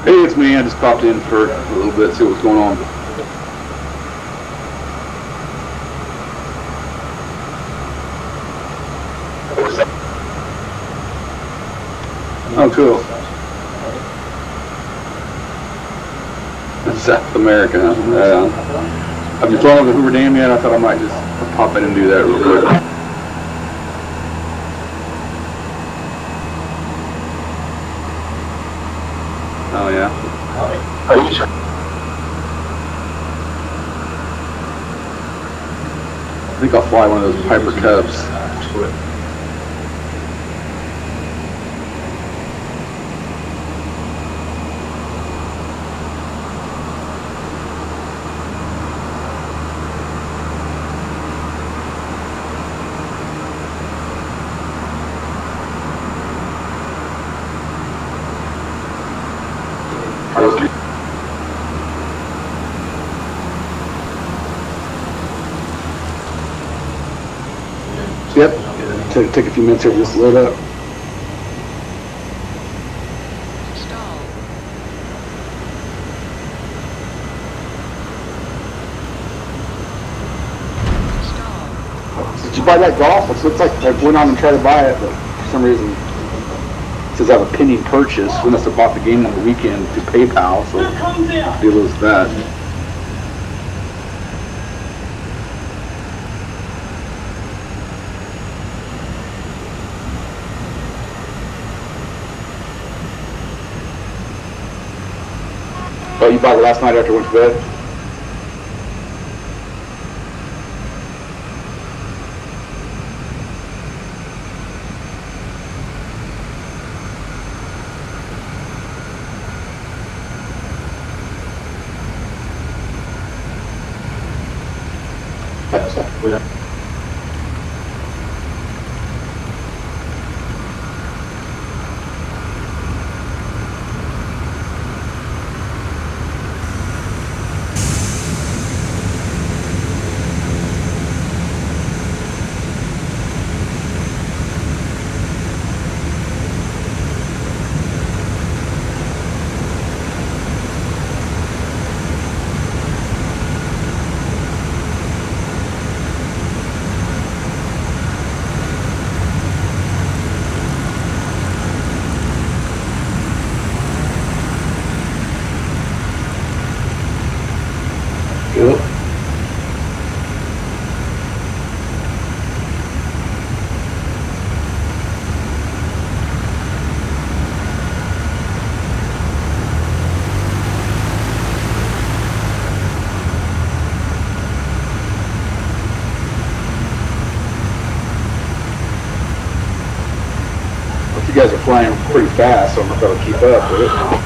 Hey, it's me. I just popped in for a little bit, see what's going on. Oh, cool. South America. I've been following the Hoover Dam yet. I thought I might just pop in and do that real quick. Oh, yeah. I think I'll fly one of those Piper Cubs. Yep. Take a few minutes here to just load up. Did you buy that golf? It looks like I went on and tried to buy it, but for some reason it says I have a pending purchase. We must have bought the game on the weekend through PayPal, so deal with that. Oh, you bought it last night after I went to bed? You guys are flying pretty fast, so I don't know if I'll keep up with it.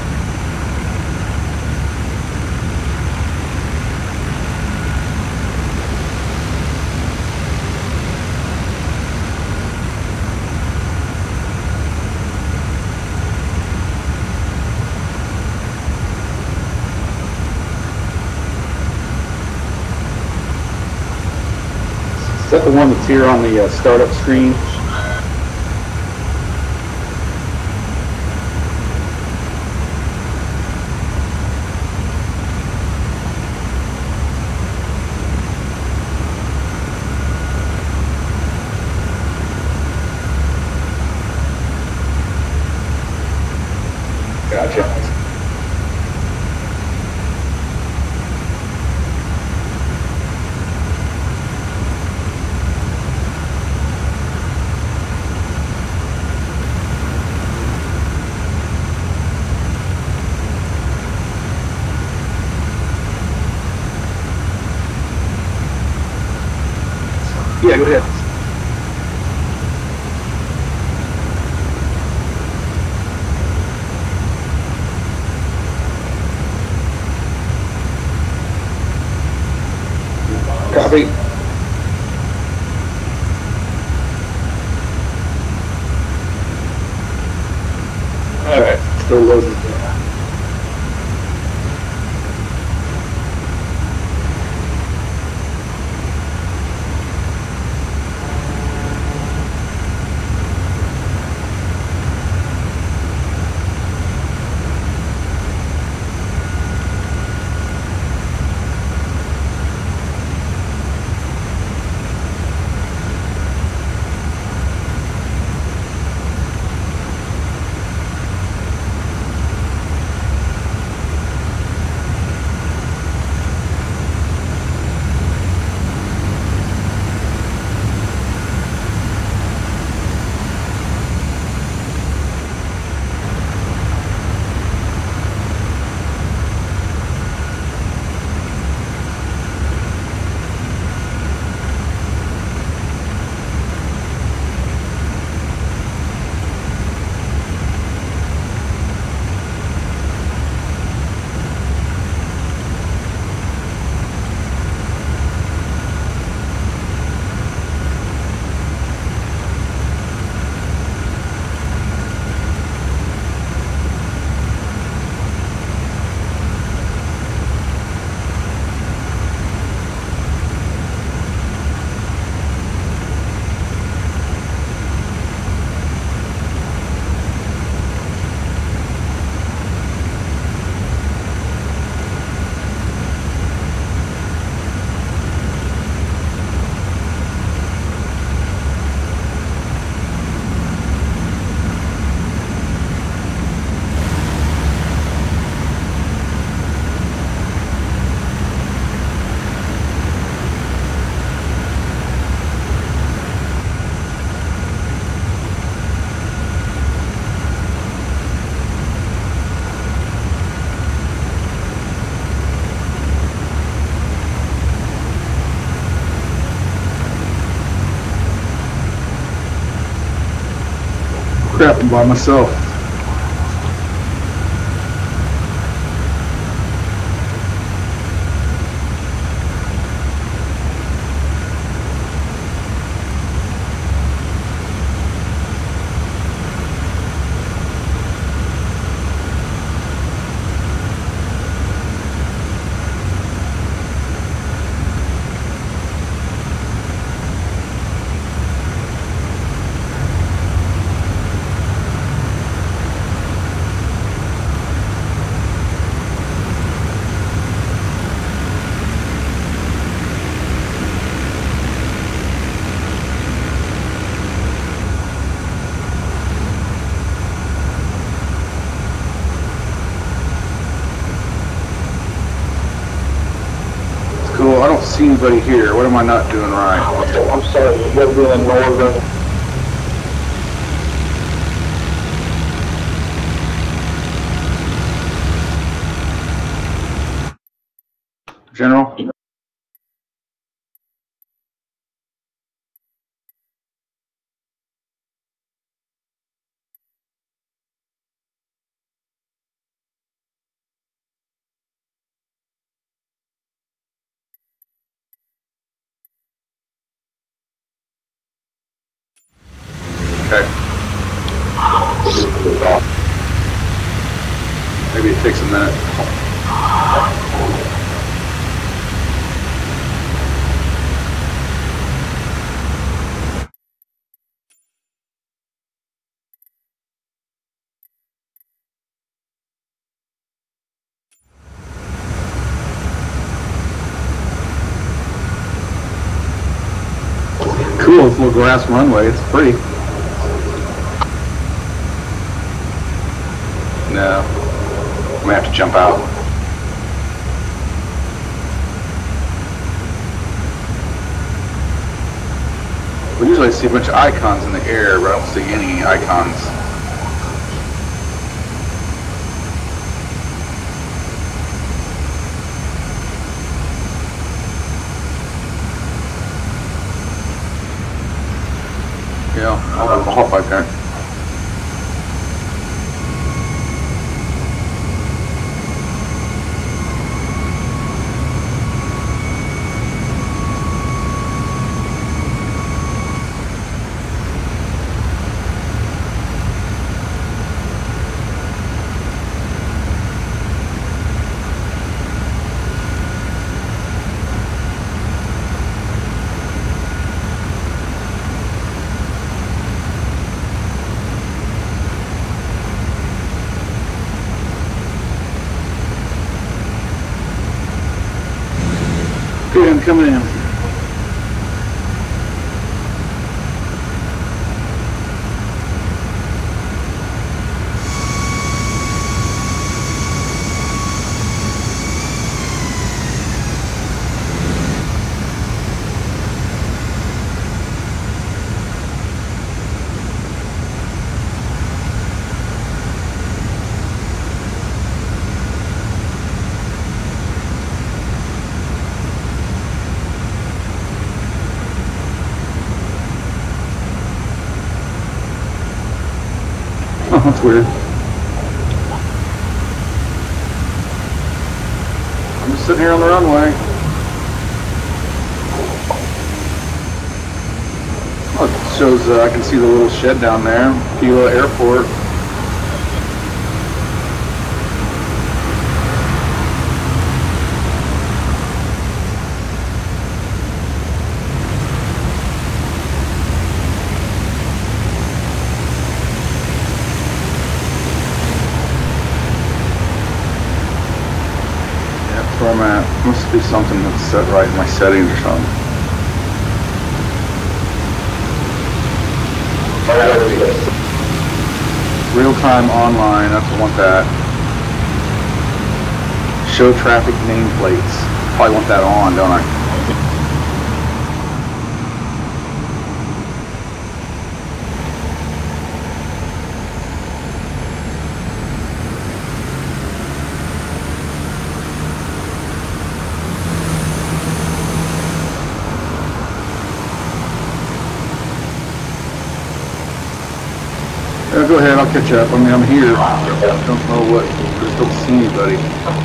Is that the one that's here on the startup screen? Gotcha. Yeah, go ahead. Copy. All right, still loading. by myself. Cool, I don't see anybody here. What am I not doing right? I'm sorry, you gotta be in northern. General? Okay. Maybe it takes a minute. Cool, it's a little grass runway. It's pretty. No. I'm gonna have to jump out. Well, usually I see a bunch of icons in the air, but I don't see any icons. Yeah, I'll hop right there. Okay, I'm coming in. Oh, that's weird. I'm just sitting here on the runway. Oh, it shows I can see the little shed down there, Pila Airport. Where I'm at. Must be something that's set right in my settings or something. Real time online, that's I want that. Show traffic nameplates. Probably want that on, don't I? Yeah, go ahead. I'll catch up. I mean, I'm here. I don't know what. Just don't see anybody.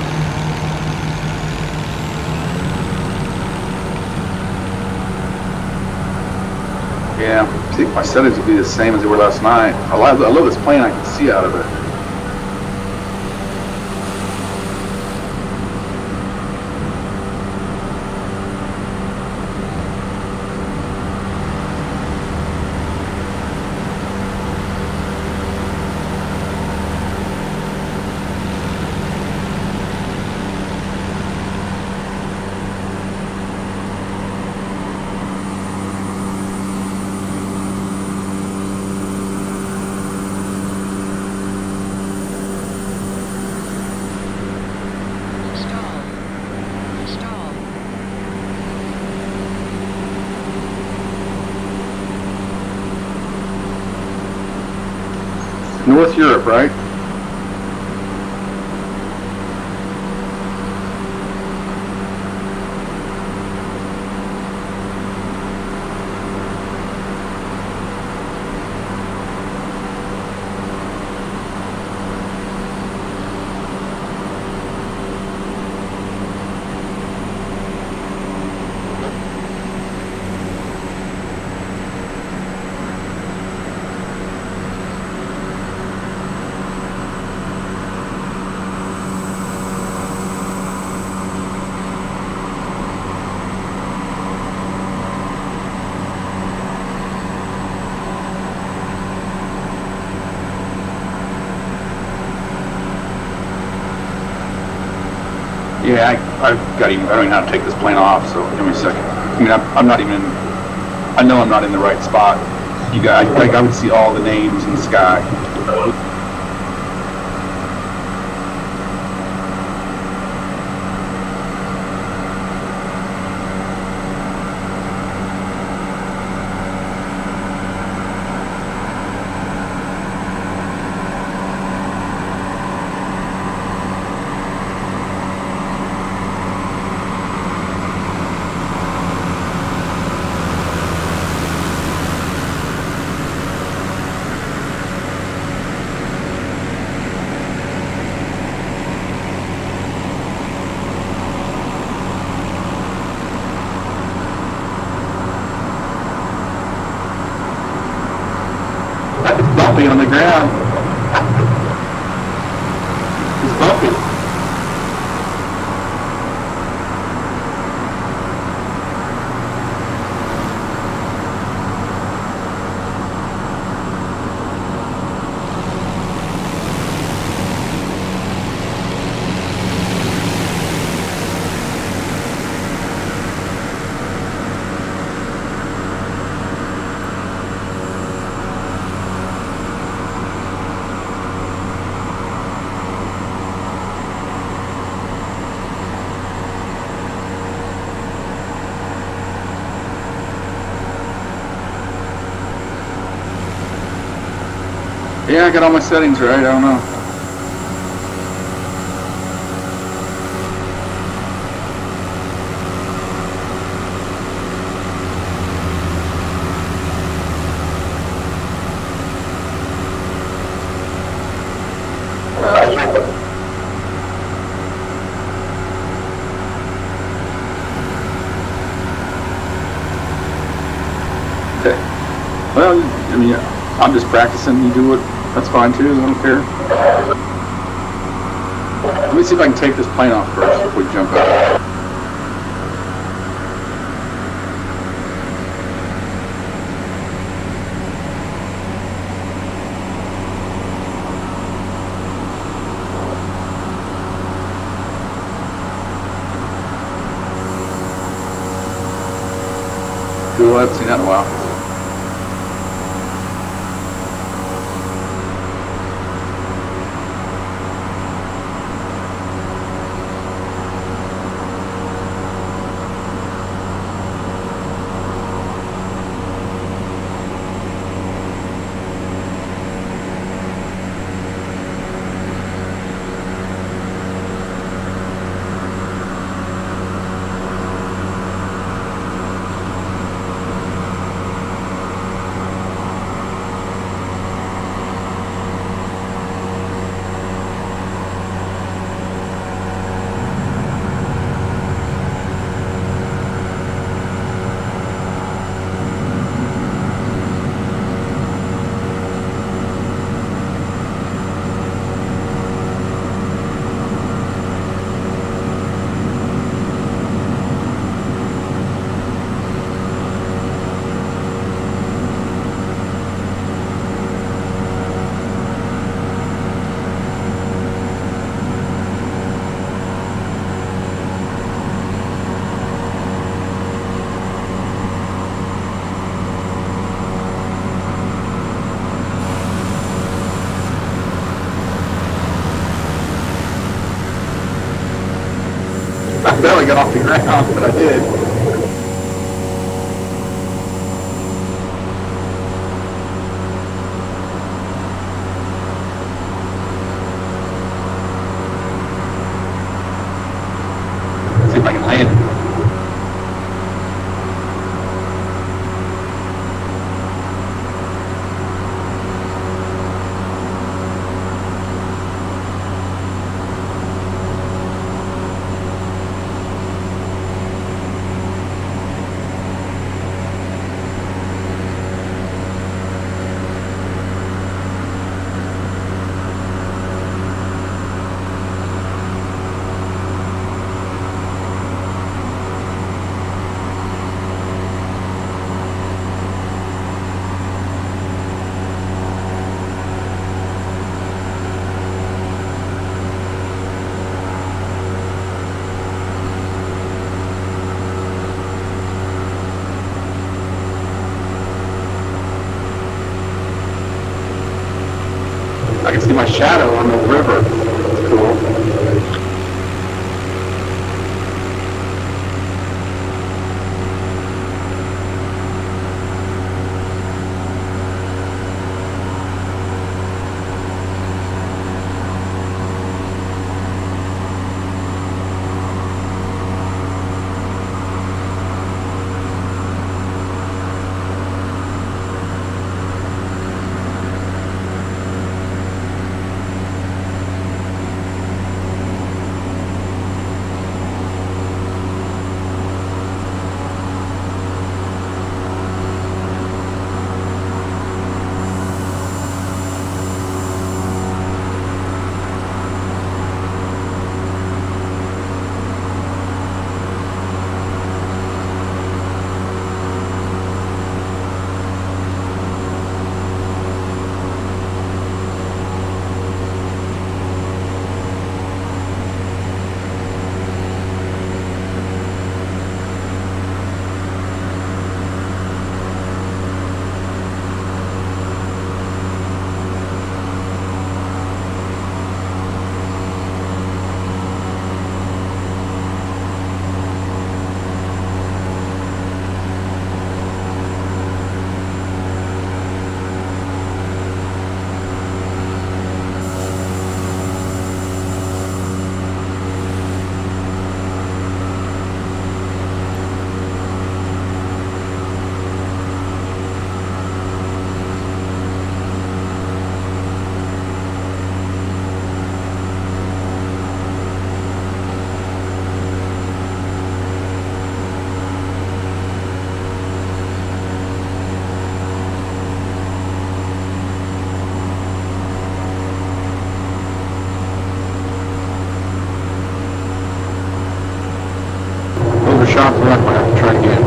Yeah, I think my settings will be the same as they were last night. I love this plane. I can see out of it. North Europe, right? Yeah, I don't even know how to take this plane off, so give me a second. I mean, I'm not even, I know I'm not in the right spot. You guys, like, I would see all the names in the sky. Bumpy on the ground. It's bumpy. Yeah, I got all my settings right. I don't know. Okay. Well, I mean, I'm just practicing. You do it. That's fine too, I don't care. Let me see if I can take this plane off first before we jump out. Cool, I haven't seen that in a while. I barely got off the ground, but I did. See if I can land. I can see my shadow on the river. It's cool. Overshot the wreck, I have to try again.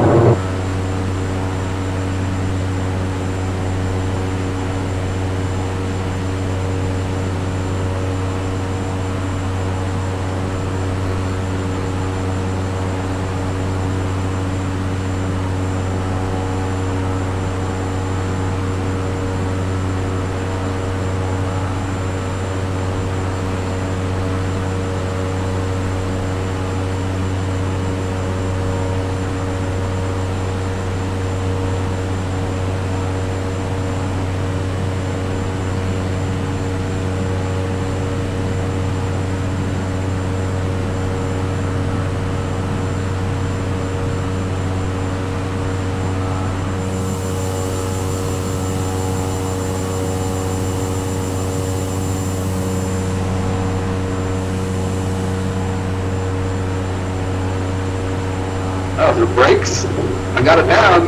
Oh, the brakes? I got it down.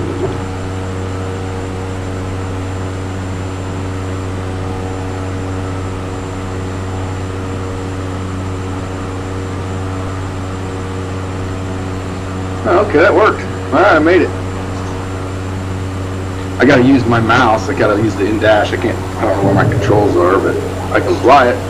Oh, okay, that worked. All right, I made it. I gotta use my mouse. I gotta use the in-dash. I don't know where my controls are, but I can fly it.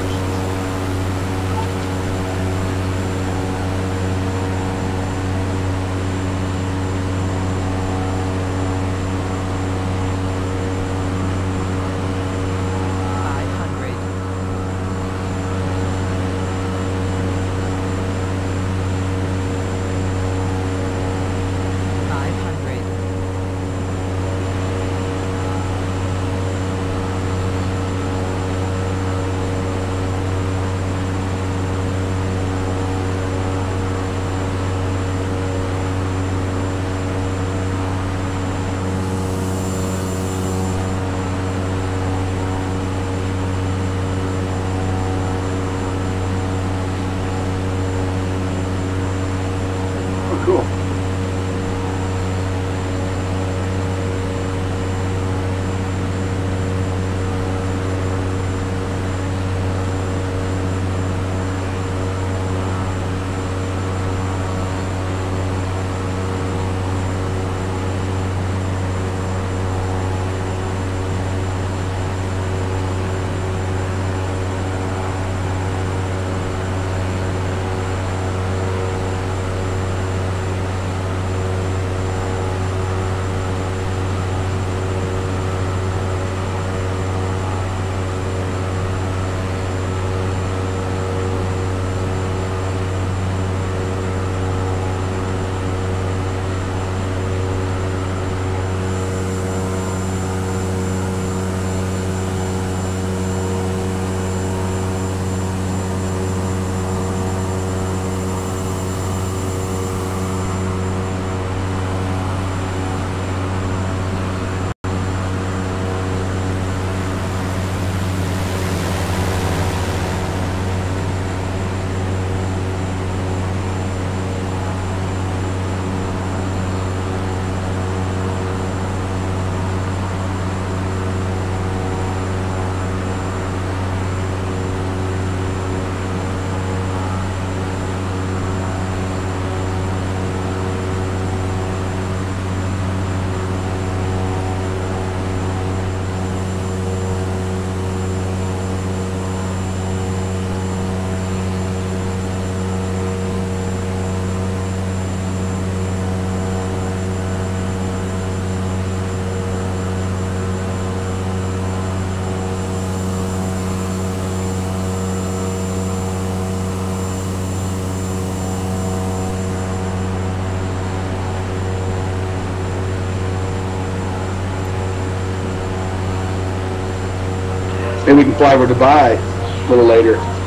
Maybe we can fly over to Dubai a little later.